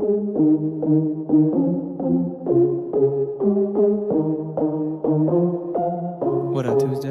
What up, Tuesday?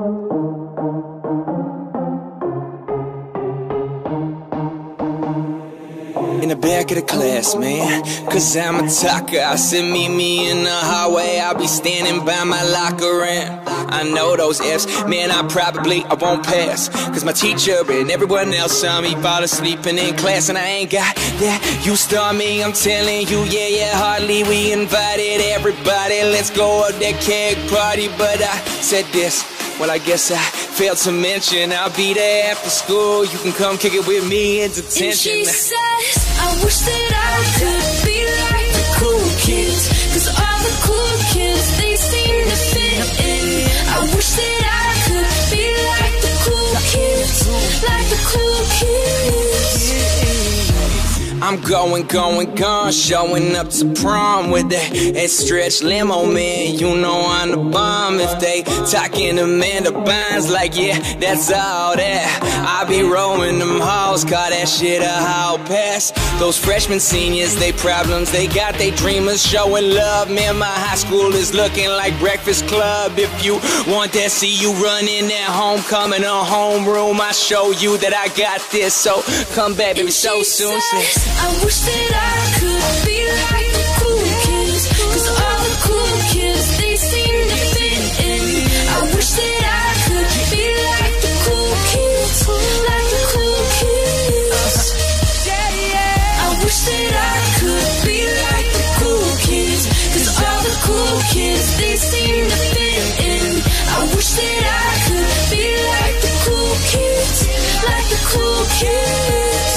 In the back of the class, man, cause I'm a talker. I said meet me in the hallway, I'll be standing by my locker. And I know those F's, man, I won't pass, cause my teacher and everyone else saw me fall asleep in class. And I ain't got that used to me, I'm telling you, yeah, hardly we invited everybody. Let's go up that keg party, but I said this, well, I guess I failed to mention I'll be there after school. You can come kick it with me in detention. And she says, I wish that I could be like the cool kids, cause all the cool kids, they seem to fit in. I wish that I could be like the cool kids, like the cool kids. I'm going, showing up to prom with that stretch limo, man. You know I'm the bomb. If they talking Amanda Bynes, like, yeah, that's all that. I be rolling them halls, call that shit a hall pass. Those freshmen, seniors, they problems, they got they dreamers showing love. Man, my high school is looking like Breakfast Club. If you want that, see you running that homecoming or homeroom, I show you that I got this. So come back, baby, so soon. I wish that I could be like the cool kids, cause all the cool kids, they seem to fit in. I wish that I could be like the cool kids, like the cool kids. I wish that I could be like the cool kids, cause all the cool kids, they seem to fit in. I wish that I could be like the cool kids, like the cool kids.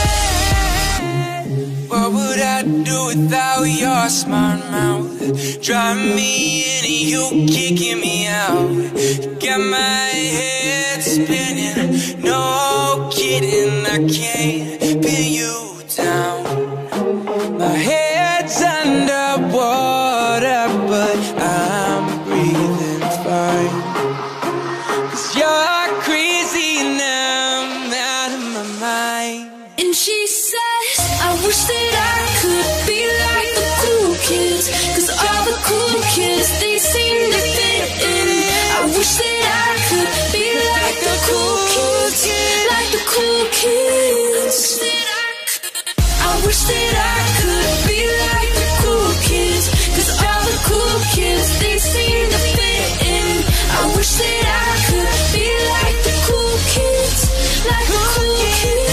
What would I do without your smart mouth? Drive me in and you kicking me out. Got my head spinning, no kidding, I can't pin you down. My head's underwater, but I'm breathing fine. Cause you're crazy and I'm out of my mind. And she says, I wish that I could be like the cool kids, cause all the cool kids, they seem to fit in. I wish that I could be like the cool kids, like the cool kids. I wish that I could be like the cool kids, cause all the cool kids, they seem to fit in. I wish that I could be like the cool kids, like the cool kids.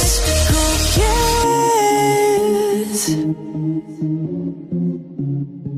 Cool kids.